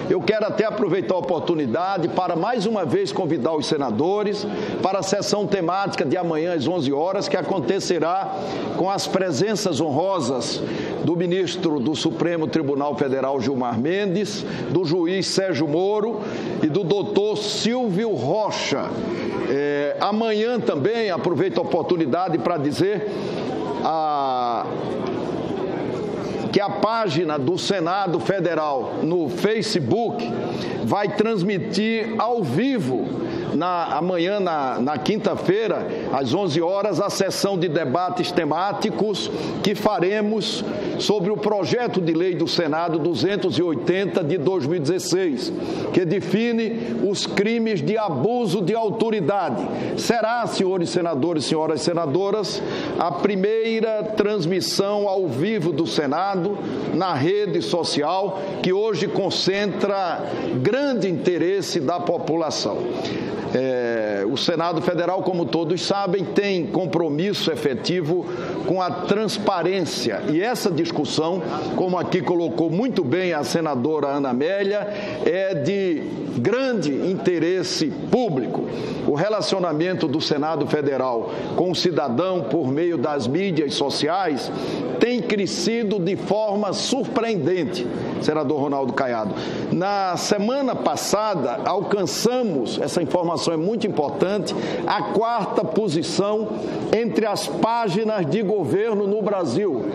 Eu quero até aproveitar a oportunidade para mais uma vez convidar os senadores para a sessão temática de amanhã às 11 horas, que acontecerá com as presenças honrosas do ministro do Supremo Tribunal Federal, Gilmar Mendes, do juiz Sérgio Moro e do doutor Silvio Rocha. Amanhã também aproveito a oportunidade para dizer que a página do Senado Federal no Facebook vai transmitir ao vivo amanhã, na quinta-feira, às 11 horas, a sessão de debates temáticos que faremos sobre o projeto de lei do Senado 280 de 2016, que define os crimes de abuso de autoridade. Será, senhores senadores e senhoras senadoras, a primeira transmissão ao vivo do Senado na rede social, que hoje concentra grande interesse da população. O Senado Federal, como todos sabem, tem compromisso efetivo com a transparência. E essa discussão, como aqui colocou muito bem a senadora Ana Amélia, é de grande interesse público. O relacionamento do Senado Federal com o cidadão por meio das mídias sociais tem crescido de forma surpreendente, senador Ronaldo Caiado. Na semana passada, alcançamos, essa informação é muito importante, a 4ª posição entre as páginas de governo no Brasil.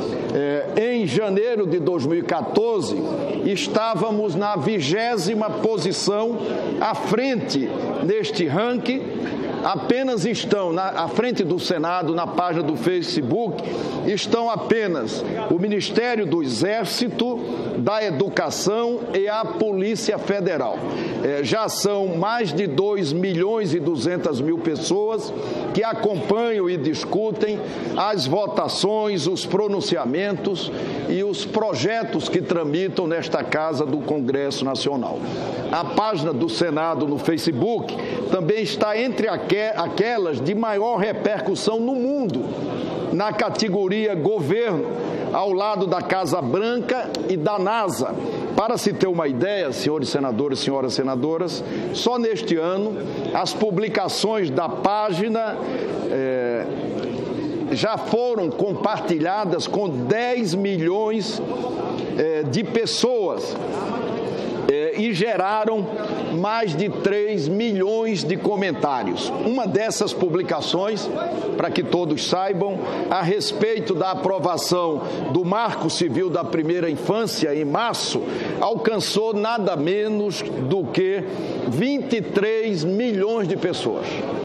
Em janeiro de 2014, estávamos na 20ª posição, à frente neste ranking. Apenas estão à frente do Senado, na página do Facebook, estão apenas o Ministério do Exército, da Educação e a Polícia Federal. Já são mais de 2.200.000 pessoas que acompanham e discutem as votações, os pronunciamentos e os projetos que tramitam nesta Casa do Congresso Nacional. A página do Senado no Facebook também está entre aquelas de maior repercussão no mundo, na categoria governo, ao lado da Casa Branca e da NASA. Para se ter uma ideia, senhores senadores e senhoras senadoras, só neste ano as publicações da página já foram compartilhadas com 10 milhões de pessoas e geraram mais de 3 milhões de comentários. Uma dessas publicações, para que todos saibam, a respeito da aprovação do Marco Civil da Primeira Infância em março, alcançou nada menos do que 23 milhões de pessoas.